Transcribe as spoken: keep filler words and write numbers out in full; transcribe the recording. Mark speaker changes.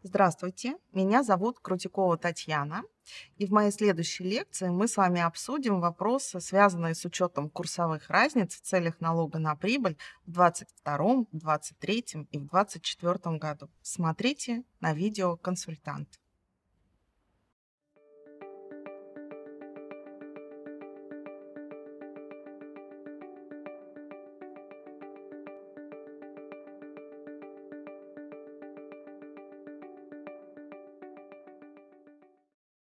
Speaker 1: Здравствуйте, меня зовут Крутикова Татьяна, и в моей следующей лекции мы с вами обсудим вопросы, связанные с учетом курсовых разниц в целях налога на прибыль в двадцать втором, двадцать третьем и в двадцать четвёртом году. Смотрите на видео «Консультант».